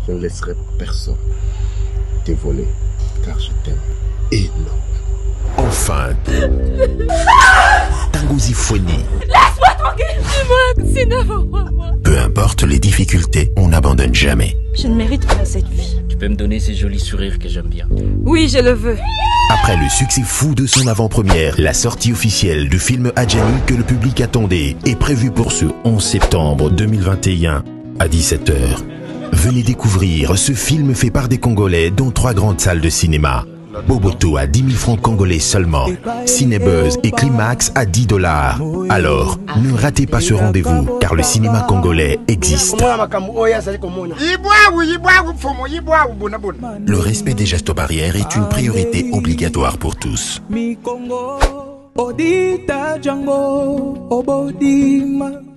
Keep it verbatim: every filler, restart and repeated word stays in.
Je ne laisserai personne te voler, car je t'aime énormément. Enfin, Tanguy Fueni. Laisse-moi tranquille. Dis-moi, sinon, moi. Peu importe les difficultés, on n'abandonne jamais. Je ne mérite pas cette vie. Tu peux me donner ces jolis sourires que j'aime bien. Oui, je le veux. Après le succès fou de son avant-première, la sortie officielle du film Adjani que le public attendait est prévue pour ce onze septembre deux mille vingt et un à dix-sept heures. Venez découvrir ce film fait par des Congolais dans trois grandes salles de cinéma. Boboto à dix mille francs congolais seulement. Cinebuzz et Climax à dix dollars. Alors, ne ratez pas ce rendez-vous, car le cinéma congolais existe. Le respect des gestes barrières est une priorité obligatoire pour tous. Odita Django Obodima